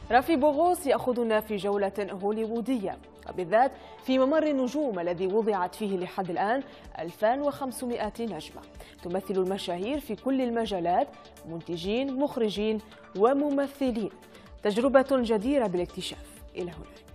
رافي بوغوس يأخذنا في جولة هوليوودية، وبالذات في ممر النجوم الذي وضعت فيه لحد الآن 2500 نجمة تمثل المشاهير في كل المجالات، منتجين، مخرجين وممثلين. تجربة جديرة بالاكتشاف. إلى هناك.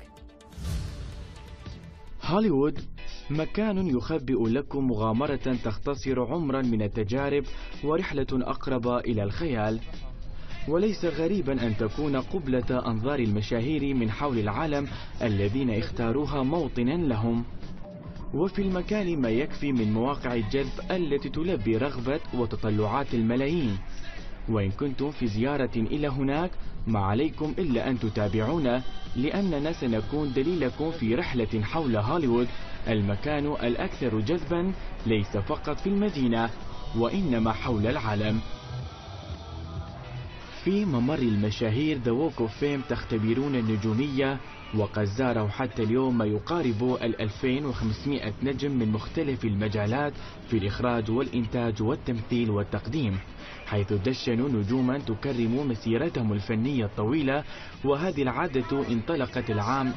هوليوود مكان يخبئ لكم مغامرة تختصر عمرا من التجارب ورحلة أقرب إلى الخيال. وليس غريبا أن تكون قبلة أنظار المشاهير من حول العالم الذين اختاروها موطنا لهم. وفي المكان ما يكفي من مواقع الجذب التي تلبي رغبة وتطلعات الملايين. وإن كنتم في زيارة إلى هناك ما عليكم إلا أن تتابعونا، لأننا سنكون دليلكم في رحلة حول هوليوود، المكان الأكثر جذبا ليس فقط في المدينة وإنما حول العالم. في ممر المشاهير The Walk of Fame تختبرون النجومية، وقد زاروا حتى اليوم ما يقارب 2500 نجم من مختلف المجالات في الإخراج والإنتاج والتمثيل والتقديم، حيث دشنوا نجوما تكرم مسيرتهم الفنية الطويلة. وهذه العادة انطلقت العام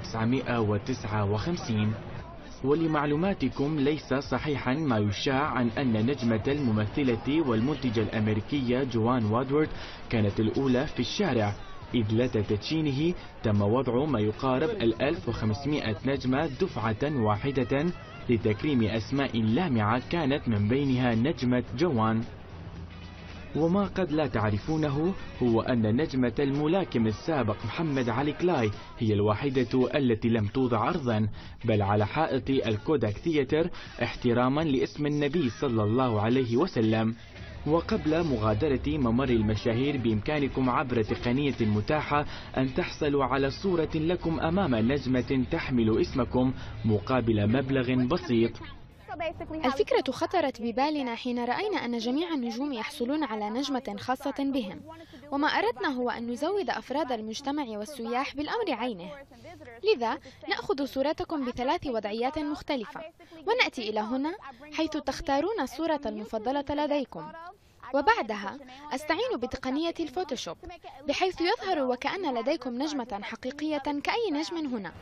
1959. ولمعلوماتكم ليس صحيحا ما يشاع عن أن نجمة الممثلة والمنتجة الأمريكية جوان وادورد كانت الأولى في الشارع، إذ لدى تدشينه تم وضع ما يقارب 1500 نجمة دفعة واحدة لتكريم أسماء لامعة كانت من بينها نجمة جوان. وما قد لا تعرفونه هو أن نجمة الملاكم السابق محمد علي كلاي هي الوحيدة التي لم توضع أرضا بل على حائط الكوداك ثياتر احتراما لاسم النبي صلى الله عليه وسلم. وقبل مغادرة ممر المشاهير بإمكانكم عبر تقنية متاحة أن تحصلوا على صورة لكم أمام نجمة تحمل اسمكم مقابل مبلغ بسيط. الفكرة خطرت ببالنا حين رأينا أن جميع النجوم يحصلون على نجمة خاصة بهم، وما أردنا هو أن نزود أفراد المجتمع والسياح بالأمر عينه. لذا نأخذ صورتكم بثلاث وضعيات مختلفة، ونأتي إلى هنا حيث تختارون الصورة المفضلة لديكم، وبعدها أستعين بتقنية الفوتوشوب بحيث يظهر وكأن لديكم نجمة حقيقية كأي نجم هنا.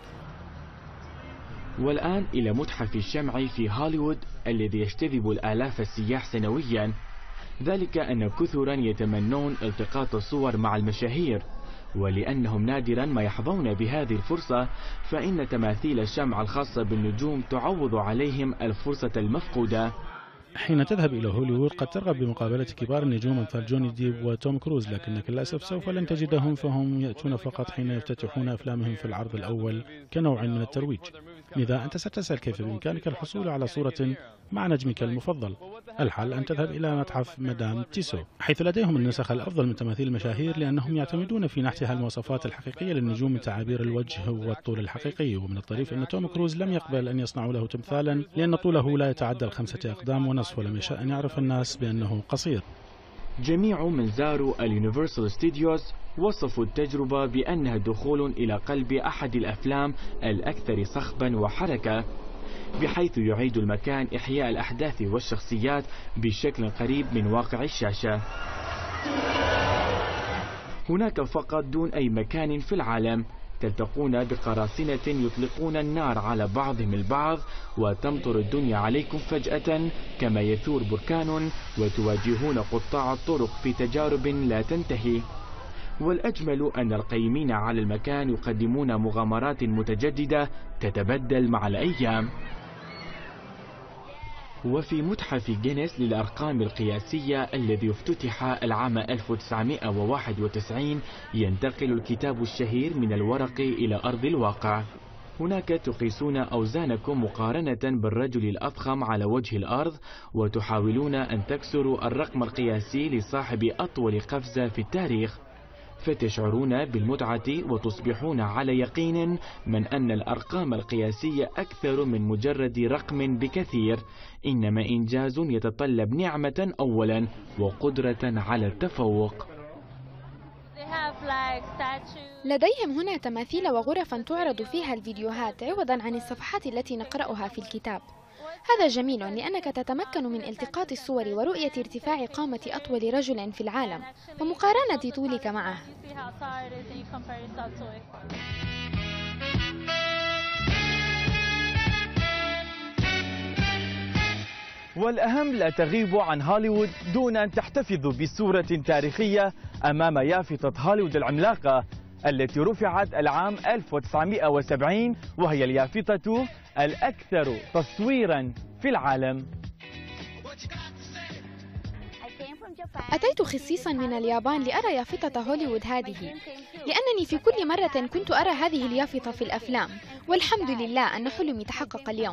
والآن إلى متحف الشمع في هوليوود الذي يجتذب الآلاف السياح سنويا، ذلك أن كثرا يتمنون التقاط الصور مع المشاهير، ولأنهم نادرا ما يحظون بهذه الفرصة فإن تماثيل الشمع الخاصة بالنجوم تعوض عليهم الفرصة المفقودة. حين تذهب إلى هوليوود قد ترغب بمقابلة كبار النجوم أمثال جوني ديب وتوم كروز، لكنك للأسف سوف لن تجدهم، فهم يأتون فقط حين يفتتحون أفلامهم في العرض الأول كنوع من الترويج. لذا أنت ستسأل كيف بإمكانك الحصول على صورة مع نجمك المفضل. الحل أن تذهب إلى متحف مدام تيسو، حيث لديهم النسخ الأفضل من تماثيل المشاهير، لأنهم يعتمدون في نحتها المواصفات الحقيقية للنجوم من تعابير الوجه والطول الحقيقي. ومن الطريف أن توم كروز لم يقبل أن يصنعوا له تمثالا لأن طوله لا يتعدى 5 أقدام ونصف، ولم يشاء أن يعرف الناس بأنه قصير. جميع من زاروا اليونيفرسال ستوديوز وصفوا التجربة بأنها دخول إلى قلب أحد الأفلام الأكثر صخبا وحركة، بحيث يعيد المكان إحياء الأحداث والشخصيات بشكل قريب من واقع الشاشة. هناك فقط دون أي مكان في العالم تلتقون بقراصنة يطلقون النار على بعضهم البعض وتمطر الدنيا عليكم فجأة كما يثور بركان، وتواجهون قطاع الطرق في تجارب لا تنتهي. والأجمل أن القيمين على المكان يقدمون مغامرات متجددة تتبدل مع الأيام. وفي متحف جينيس للأرقام القياسية الذي افتتح العام 1991 ينتقل الكتاب الشهير من الورق إلى أرض الواقع. هناك تقيسون أوزانكم مقارنة بالرجل الأضخم على وجه الأرض، وتحاولون أن تكسروا الرقم القياسي لصاحب أطول قفزة في التاريخ، فتشعرون بالمتعة وتصبحون على يقين من أن الأرقام القياسية أكثر من مجرد رقم بكثير، إنما إنجاز يتطلب نعمة أولا وقدرة على التفوق. لديهم هنا تماثيل وغرفا تعرض فيها الفيديوهات عوضا عن الصفحات التي نقرأها في الكتاب. هذا جميل لأنك تتمكن من التقاط الصور ورؤية ارتفاع قامة أطول رجل في العالم ومقارنة طولك معه. والأهم لا تغيبوا عن هوليوود دون أن تحتفظوا بصورة تاريخية أمام يافطة هوليوود العملاقة التي رفعت العام 1970، وهي اليافطة الأكثر تصويرا في العالم. أتيت خصيصا من اليابان لأرى يافطة هوليوود هذه، لأنني في كل مرة كنت أرى هذه اليافطة في الأفلام، والحمد لله أن حلمي تحقق اليوم.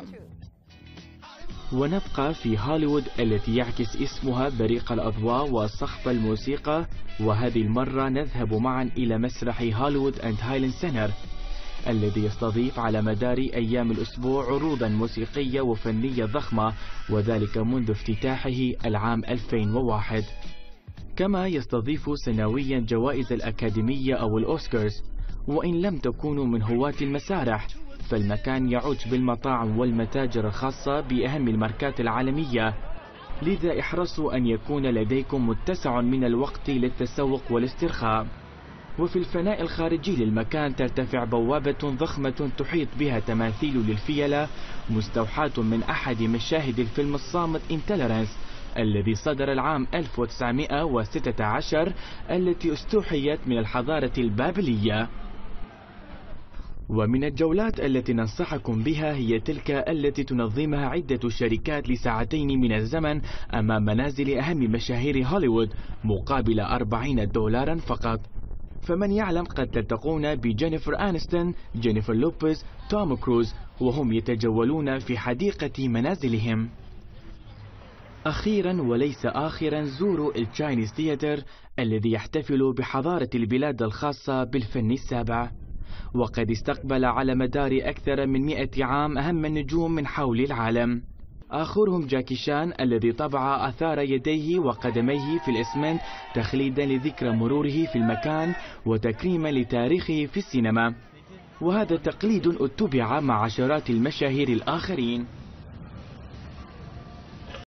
ونبقى في هوليوود التي يعكس اسمها بريق الأضواء وصخب الموسيقى، وهذه المرة نذهب معا إلى مسرح هوليوود أند هايلاند سنتر الذي يستضيف على مدار أيام الأسبوع عروضا موسيقية وفنية ضخمة، وذلك منذ افتتاحه العام 2001. كما يستضيف سنويا جوائز الأكاديمية أو الأوسكارز. وإن لم تكونوا من هواة المسارح فالمكان يعج بالمطاعم والمتاجر الخاصة بأهم الماركات العالمية، لذا احرصوا أن يكون لديكم متسع من الوقت للتسوق والاسترخاء. وفي الفناء الخارجي للمكان ترتفع بوابة ضخمة تحيط بها تماثيل للفيلة مستوحاة من أحد مشاهد الفيلم الصامت انتولرانس الذي صدر العام 1916 التي استوحيت من الحضارة البابلية. ومن الجولات التي ننصحكم بها هي تلك التي تنظمها عدة شركات لساعتين من الزمن أمام منازل أهم مشاهير هوليوود مقابل 40 دولارا فقط. فمن يعلم قد تلتقون بجينيفر آنستون، جينيفر لوبيز، توم كروز وهم يتجولون في حديقة منازلهم. أخيرا وليس آخرا زوروا التشاينيز ثياتر الذي يحتفل بحضارة البلاد الخاصة بالفن السابع، وقد استقبل على مدار أكثر من 100 عام أهم النجوم من حول العالم، آخرهم جاكي شان الذي طبع آثار يديه وقدميه في الإسمنت تخليدا لذكرى مروره في المكان وتكريما لتاريخه في السينما، وهذا تقليد اتبع مع عشرات المشاهير الآخرين.